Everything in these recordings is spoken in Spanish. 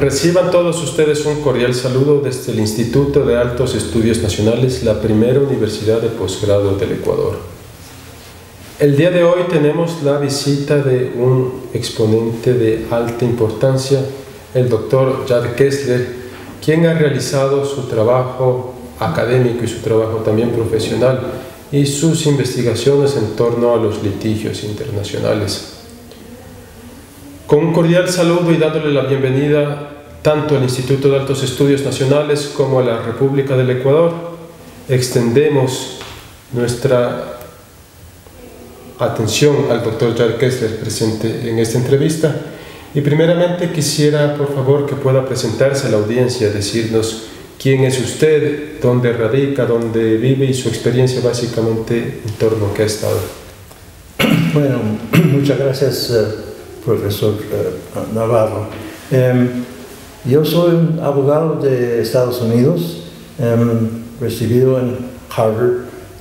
Reciban todos ustedes un cordial saludo desde el Instituto de Altos Estudios Nacionales, la primera universidad de posgrado del Ecuador. El día de hoy tenemos la visita de un exponente de alta importancia, el doctor Jad Kessler, quien ha realizado su trabajo académico y su trabajo también profesional y sus investigaciones en torno a los litigios internacionales. Con un cordial saludo y dándole la bienvenida tanto al Instituto de Altos Estudios Nacionales como a la República del Ecuador, extendemos nuestra atención al doctor Jad Kessler presente en esta entrevista. Y primeramente quisiera, por favor, que pueda presentarse a la audiencia, decirnos quién es usted, dónde radica, dónde vive y su experiencia básicamente en torno a qué ha estado. Bueno, muchas gracias, profesor Navarro. Yo soy un abogado de Estados Unidos, recibido en Harvard,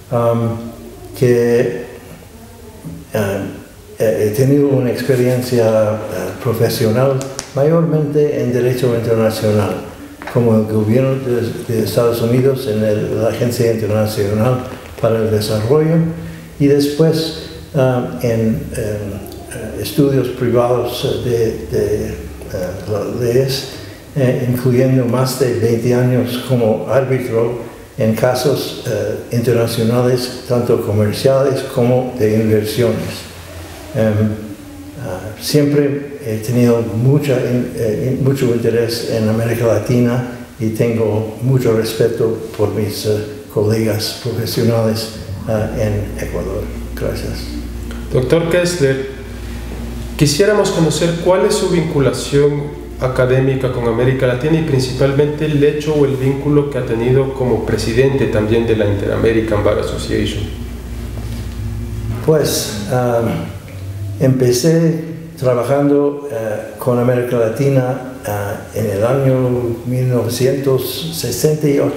que he tenido una experiencia profesional mayormente en Derecho Internacional, como el gobierno de Estados Unidos en la Agencia Internacional para el Desarrollo y después en estudios privados de leyes, incluyendo más de 20 años como árbitro en casos internacionales, tanto comerciales como de inversiones. Siempre he tenido mucho interés en América Latina y tengo mucho respeto por mis colegas profesionales en Ecuador. Gracias. Doctor Kessler, quisiéramos conocer cuál es su vinculación académica con América Latina y principalmente el hecho o el vínculo que ha tenido como presidente también de la Inter-American Bar Association. Pues empecé trabajando con América Latina en el año 1968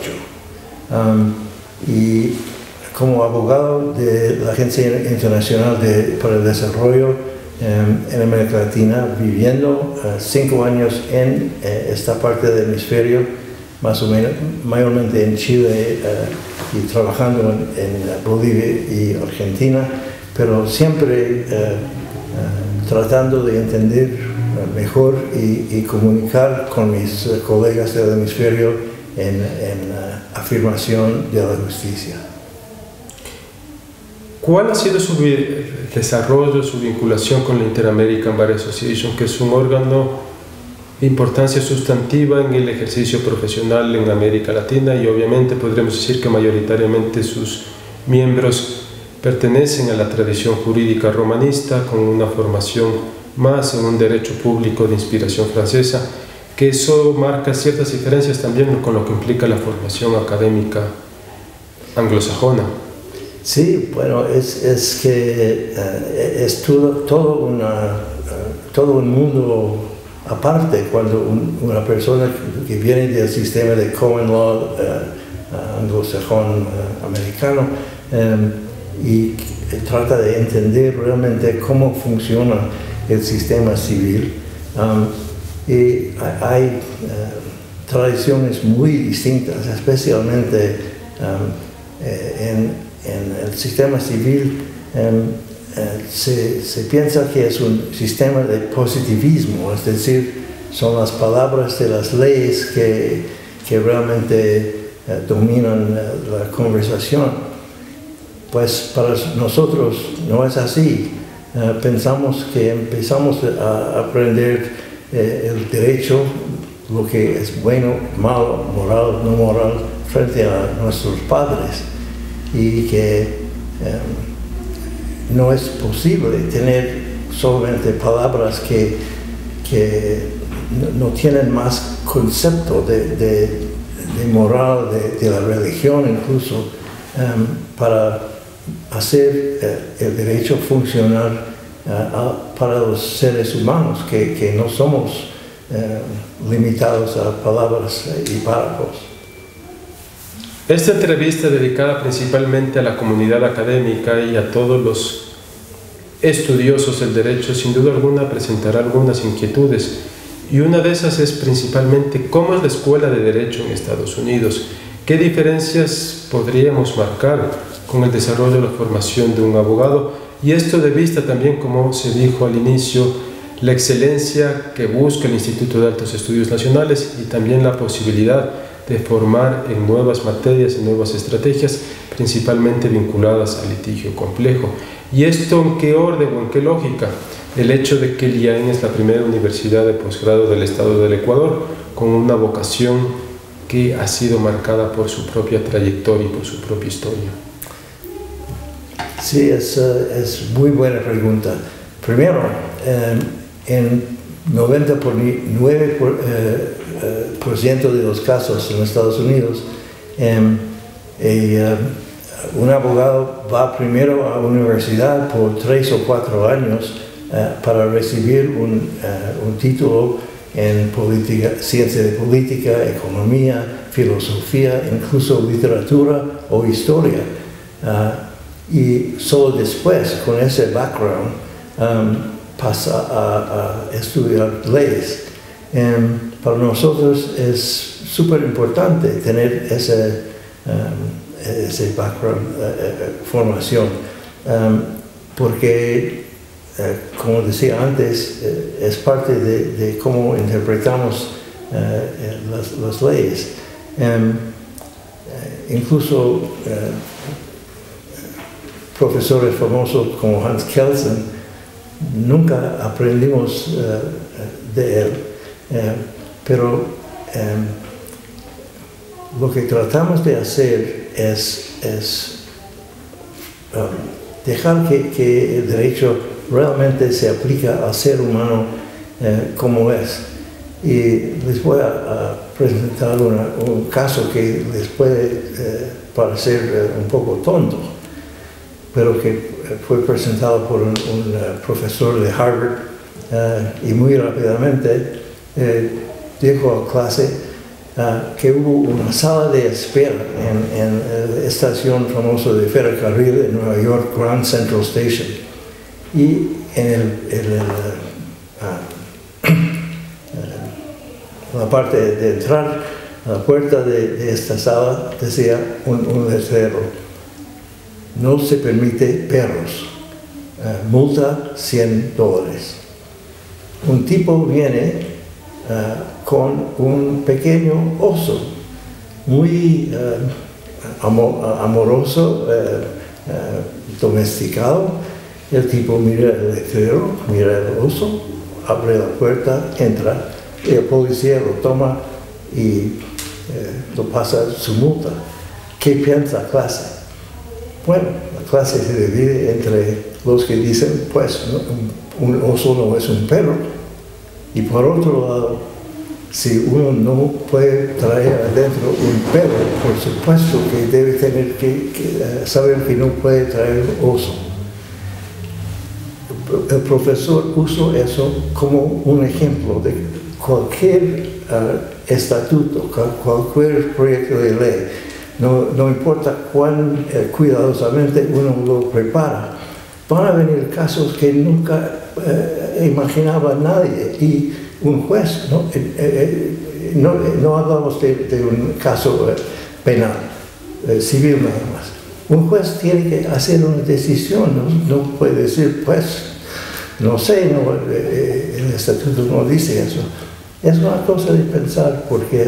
y como abogado de la Agencia Internacional para el Desarrollo en América Latina, viviendo 5 años en esta parte del hemisferio, más o menos, mayormente en Chile y trabajando en Bolivia y Argentina, pero siempre tratando de entender mejor y comunicar con mis colegas del hemisferio en afirmación de la justicia. ¿Cuál ha sido su desarrollo, su vinculación con la Inter-American Bar Association, que es un órgano de importancia sustantiva en el ejercicio profesional en América Latina y obviamente podremos decir que mayoritariamente sus miembros pertenecen a la tradición jurídica romanista con una formación más en un derecho público de inspiración francesa, que eso marca ciertas diferencias también con lo que implica la formación académica anglosajona? Sí, bueno, es que es todo un mundo aparte cuando una persona que viene del sistema de common law anglosajón americano y trata de entender realmente cómo funciona el sistema civil. Y hay tradiciones muy distintas, especialmente en el sistema civil. Se piensa que es un sistema de positivismo, es decir, son las palabras de las leyes que realmente dominan la conversación. Pues para nosotros no es así. Pensamos que empezamos a aprender el derecho, lo que es bueno, malo, moral, no moral, frente a nuestros padres, y que no es posible tener solamente palabras que no tienen más concepto de moral, de la religión incluso, para hacer el derecho funcionar para los seres humanos, que no somos limitados a palabras y párrafos. Esta entrevista dedicada principalmente a la comunidad académica y a todos los estudiosos del derecho, sin duda alguna presentará algunas inquietudes Y una de esas es principalmente cómo es la escuela de Derecho en Estados Unidos. ¿Qué diferencias podríamos marcar con el desarrollo de la formación de un abogado? Y esto de vista también, como se dijo al inicio, la excelencia que busca el Instituto de Altos Estudios Nacionales y también la posibilidad de formar en nuevas materias, en nuevas estrategias, principalmente vinculadas al litigio complejo. ¿Y esto en qué orden o en qué lógica? El hecho de que el IAEN es la primera universidad de posgrado del estado del Ecuador, con una vocación que ha sido marcada por su propia trayectoria y por su propia historia. Sí, es muy buena pregunta. Primero, en 99% de los casos en Estados Unidos, un abogado va primero a la universidad por 3 o 4 años para recibir un título en política, ciencia de política, economía, filosofía, incluso literatura o historia. Y solo después, con ese background, pasa a estudiar leyes. Para nosotros es súper importante tener ese background, formación, porque, como decía antes, es parte de cómo interpretamos las leyes. Incluso profesores famosos como Hans Kelsen, nunca aprendimos de él, pero lo que tratamos de hacer es dejar que el derecho realmente se aplica al ser humano como es. Y les voy a presentar un caso que les puede parecer un poco tonto, pero que fue presentado por un profesor de Harvard y muy rápidamente dijo a clase que hubo una sala de espera en la estación famosa de ferrocarril de Nueva York, Grand Central Station, y en la parte de entrar a la puerta de esta sala decía un letrero: no se permite perros, multa $100. Un tipo viene con un pequeño oso, muy amoroso, domesticado. El tipo mira el letrero, mira el oso, abre la puerta, entra, y el policía lo toma y lo pasa su multa. ¿Qué piensa la clase? Bueno, la clase se divide entre los que dicen, pues, ¿no?, un oso no es un perro. Y por otro lado, si uno no puede traer adentro un perro, por supuesto que debe tener que saber que no puede traer un oso. El profesor usó eso como un ejemplo de cualquier estatuto, cualquier proyecto de ley. No importa cuán cuidadosamente uno lo prepara, van a venir casos que nunca imaginaba nadie, y un juez, no hablamos de un caso penal, civil nada más. Un juez tiene que hacer una decisión, no puede decir, pues, no sé, el estatuto no dice eso. Es una cosa de pensar, porque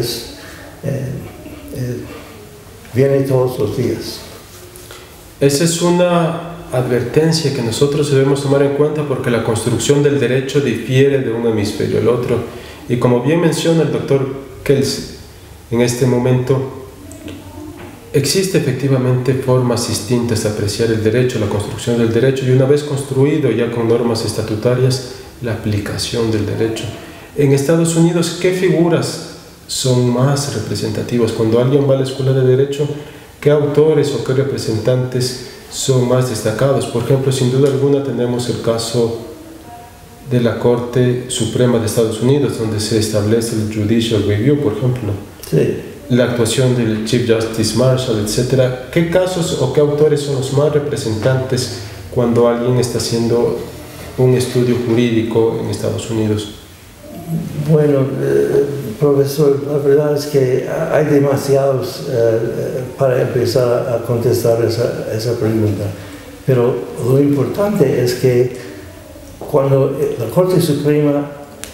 viene todos los días. Esa es una advertencia que nosotros debemos tomar en cuenta, porque la construcción del derecho difiere de un hemisferio al otro. Y como bien menciona el doctor Kelsen, en este momento existe efectivamente formas distintas de apreciar el derecho, la construcción del derecho, y una vez construido ya con normas estatutarias, la aplicación del derecho. En Estados Unidos, ¿qué figuras son más representativas? Cuando alguien va a la escuela de derecho, ¿qué autores o qué representantes son más destacados? Por ejemplo, sin duda alguna tenemos el caso de la Corte Suprema de Estados Unidos, donde se establece el Judicial Review, por ejemplo. Sí. La actuación del Chief Justice Marshall, etc. ¿Qué casos o qué autores son los más representantes cuando alguien está haciendo un estudio jurídico en Estados Unidos? Bueno, profesor, la verdad es que hay demasiados para empezar a contestar esa pregunta. Pero lo importante es que cuando la Corte Suprema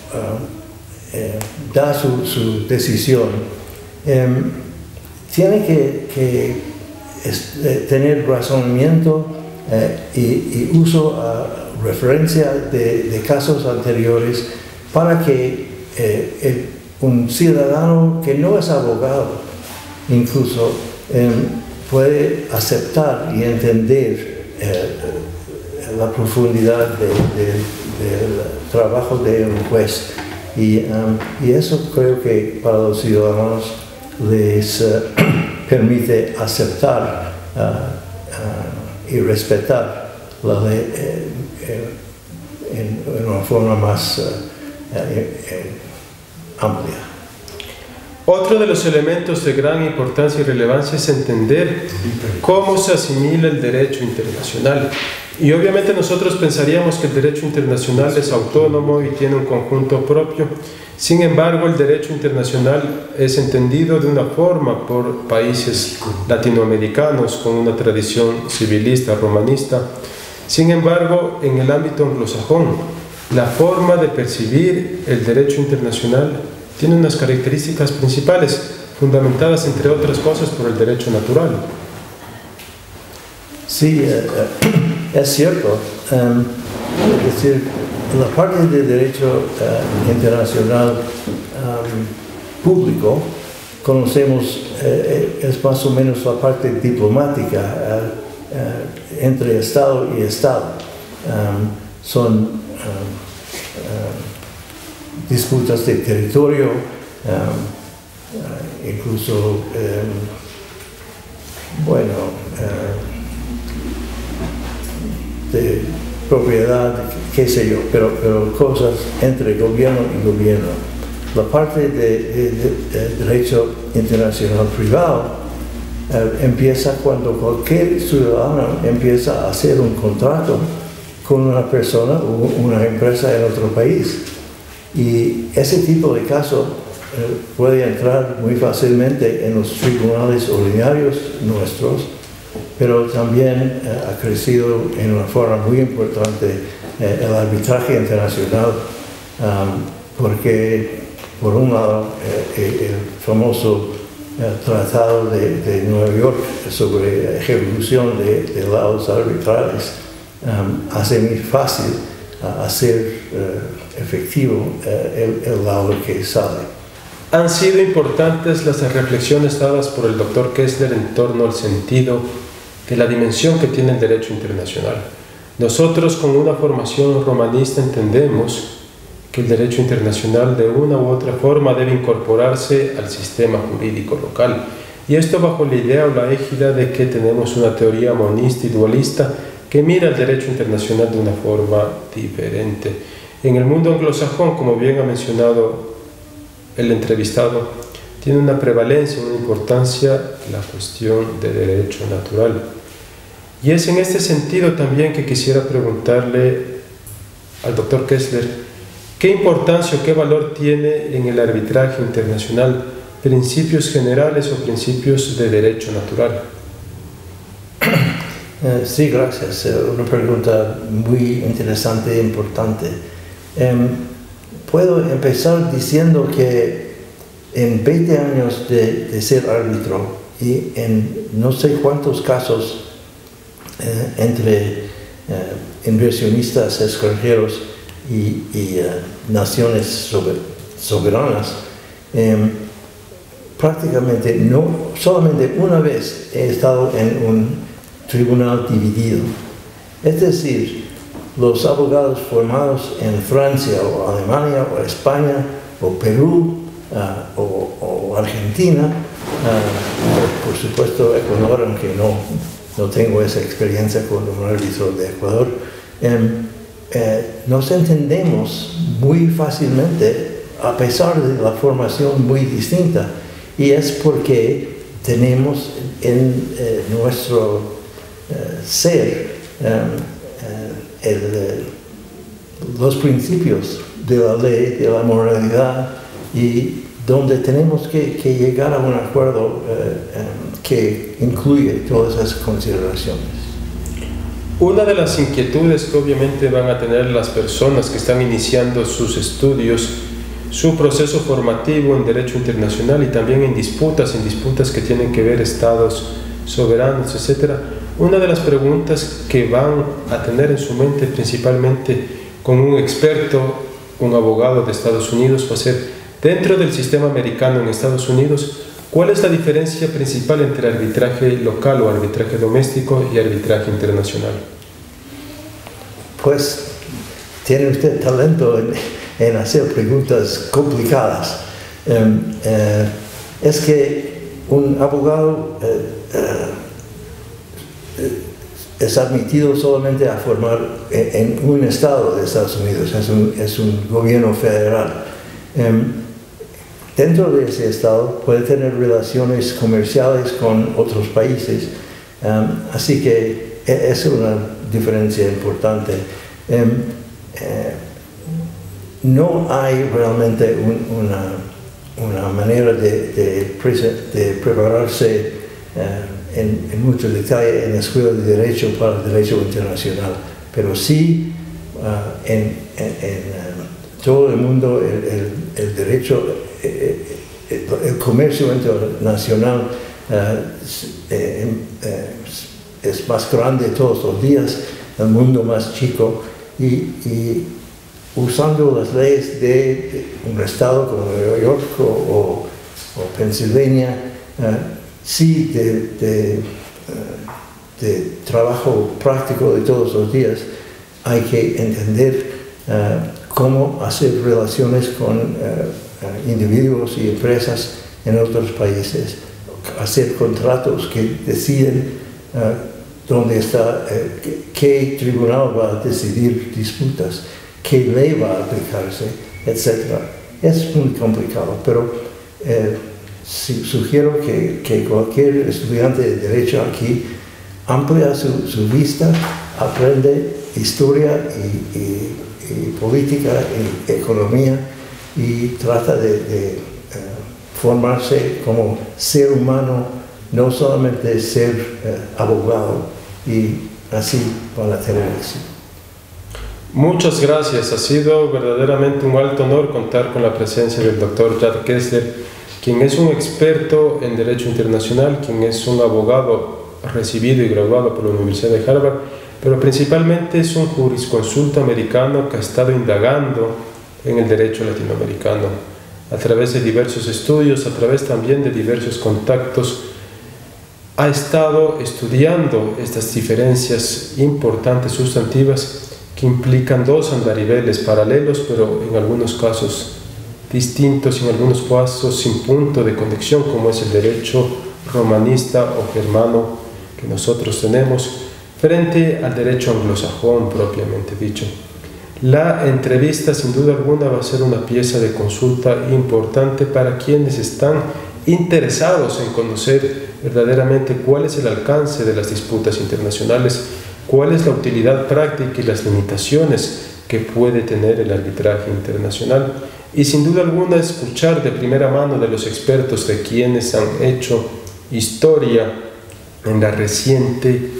da su decisión, tiene que tener razonamiento y uso referencia de casos anteriores para que un ciudadano que no es abogado incluso puede aceptar y entender la profundidad del trabajo de un juez. Y eso creo que para los ciudadanos les permite aceptar y respetar la ley en una forma más amplia. Otro de los elementos de gran importancia y relevancia es entender cómo se asimila el derecho internacional. Y obviamente nosotros pensaríamos que el derecho internacional es autónomo y tiene un conjunto propio. Sin embargo, el derecho internacional es entendido de una forma por países latinoamericanos con una tradición civilista, romanista. Sin embargo, en el ámbito anglosajón, la forma de percibir el derecho internacional tiene unas características principales, fundamentadas entre otras cosas por el derecho natural. Sí, es cierto. Es decir, la parte del derecho internacional público conocemos, es más o menos la parte diplomática entre Estado y Estado. Son disputas de territorio, incluso, de propiedad, qué sé yo, pero cosas entre gobierno y gobierno. La parte de derecho internacional privado empieza cuando cualquier ciudadano empieza a hacer un contrato con una persona o una empresa en otro país. Y ese tipo de caso puede entrar muy fácilmente en los tribunales ordinarios nuestros, pero también ha crecido en una forma muy importante el arbitraje internacional, porque por un lado el famoso Tratado de Nueva York sobre ejecución de laudos arbitrales hace muy fácil hacer efectivo el laudo que sale. Han sido importantes las reflexiones dadas por el Dr. Kessler en torno al sentido de la dimensión que tiene el derecho internacional. Nosotros, con una formación romanista, entendemos que el derecho internacional de una u otra forma debe incorporarse al sistema jurídico local. Y esto bajo la idea o la égida de que tenemos una teoría monista y dualista que mira el derecho internacional de una forma diferente. En el mundo anglosajón, como bien ha mencionado el entrevistado, tiene una prevalencia, una importancia la cuestión de derecho natural. Y es en este sentido también que quisiera preguntarle al Dr. Kessler, ¿qué importancia o qué valor tiene en el arbitraje internacional principios generales o principios de derecho natural? Sí, gracias. Una pregunta muy interesante e importante. Puedo empezar diciendo que en 20 años de ser árbitro y en no sé cuántos casos entre inversionistas extranjeros y naciones soberanas, prácticamente solamente una vez he estado en un tribunal dividido. Es decir, los abogados formados en Francia o Alemania o España o Perú o Argentina, por supuesto Ecuador, aunque no tengo esa experiencia con un árbitro de Ecuador, nos entendemos muy fácilmente a pesar de la formación muy distinta, y es porque tenemos en nuestro ser los principios de la ley, de la moralidad, y donde tenemos que llegar a un acuerdo que incluye todas esas consideraciones. Una de las inquietudes que obviamente van a tener las personas que están iniciando sus estudios, su proceso formativo en derecho internacional y también en disputas que tienen que ver estados soberanos, etc. Una de las preguntas que van a tener en su mente principalmente con un experto, un abogado de Estados Unidos, va a ser: dentro del sistema americano en Estados Unidos, ¿cuál es la diferencia principal entre arbitraje local o arbitraje doméstico y arbitraje internacional? Pues tiene usted talento en hacer preguntas complicadas. Es que un abogado es admitido solamente a formar en un estado de Estados Unidos, es un gobierno federal. Dentro de ese estado puede tener relaciones comerciales con otros países, así que es una diferencia importante. No hay realmente una manera de prepararse en mucho detalle en la Escuela de Derecho para el Derecho Internacional, pero sí en todo el mundo el derecho, el comercio internacional es más grande todos los días, el mundo más chico, y usando las leyes de un estado como Nueva York o Pensilvania, sí de trabajo práctico de todos los días, hay que entender cómo hacer relaciones con individuos y empresas en otros países, hacer contratos que deciden dónde está, qué tribunal va a decidir disputas, qué ley va a aplicarse, etc. Es muy complicado, pero sugiero que cualquier estudiante de Derecho aquí amplía su vista, aprende historia y política y economía y trata de formarse como ser humano, no solamente ser abogado, y así van a tener éxito. Muchas gracias. Ha sido verdaderamente un alto honor contar con la presencia del Dr. Jack Kessler, quien es un experto en Derecho Internacional, quien es un abogado recibido y graduado por la Universidad de Harvard, pero principalmente es un jurisconsulto americano que ha estado indagando en el derecho latinoamericano a través de diversos estudios, a través también de diversos contactos. Ha estado estudiando estas diferencias importantes, sustantivas, que implican dos andariveles paralelos, pero en algunos casos distintos, en algunos casos sin punto de conexión, como es el derecho romanista o germano que nosotros tenemos, frente al derecho anglosajón propiamente dicho. La entrevista, sin duda alguna, va a ser una pieza de consulta importante para quienes están interesados en conocer verdaderamente cuál es el alcance de las disputas internacionales, cuál es la utilidad práctica y las limitaciones que puede tener el arbitraje internacional, y sin duda alguna escuchar de primera mano de los expertos, de quienes han hecho historia en la reciente,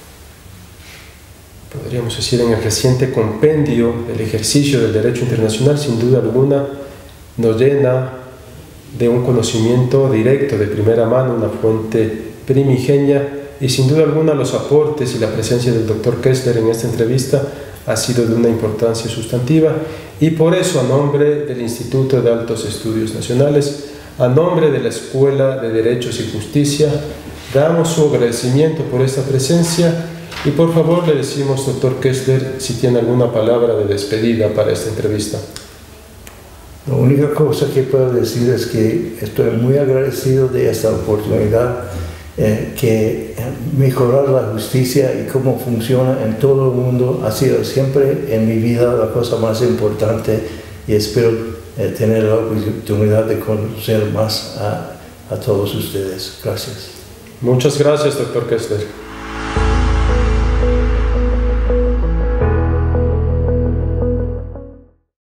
podríamos decir, en el reciente compendio del ejercicio del derecho internacional. Sin duda alguna nos llena de un conocimiento directo, de primera mano, una fuente primigenia, y sin duda alguna los aportes y la presencia del Dr. Kessler en esta entrevista ha sido de una importancia sustantiva, y por eso, a nombre del Instituto de Altos Estudios Nacionales, a nombre de la Escuela de Derechos y Justicia, damos su agradecimiento por esta presencia, y por favor le decimos, Dr. Kessler, si tiene alguna palabra de despedida para esta entrevista. La única cosa que puedo decir es que estoy muy agradecido de esta oportunidad, que mejorar la justicia y cómo funciona en todo el mundo ha sido siempre en mi vida la cosa más importante, y espero tener la oportunidad de conocer más a todos ustedes. Gracias. Muchas gracias, Dr. Kessler.